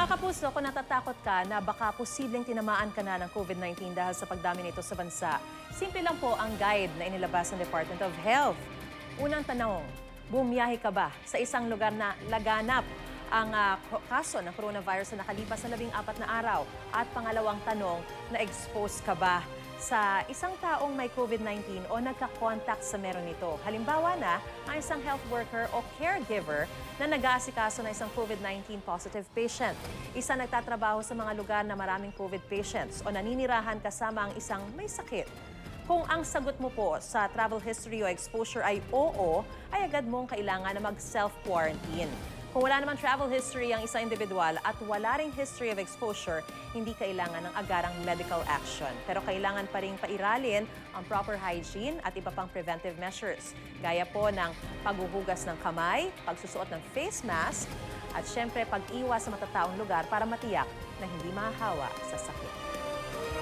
Mga kapuso, kung natatakot ka na baka posibleng tinamaan ka na ng COVID-19 dahil sa pagdami nito sa bansa, simple lang po ang guide na inilabas ng Department of Health. Unang tanong, bumiyahe ka ba sa isang lugar na laganap ang kaso ng coronavirus na nakalipas na 14 na araw? At pangalawang tanong, na-expose ka ba sa isang taong may COVID-19 o nagka-contact sa meron nito? Halimbawa na, ang isang health worker o caregiver na nag-aasikaso ng isang COVID-19 positive patient. Isa nagtatrabaho sa mga lugar na maraming COVID patients o naninirahan kasama ang isang may sakit. Kung ang sagot mo po sa travel history o exposure ay oo, ay agad mong kailangan na mag-self-quarantine. Kung wala naman travel history ang isang individual at wala ring history of exposure, hindi kailangan ng agarang medical action. Pero kailangan pa rin pairalin ang proper hygiene at iba pang preventive measures. Gaya po ng paghuhugas ng kamay, pagsusuot ng face mask, at syempre pag-iwas sa matataong lugar para matiyak na hindi mahahawa sa sakit.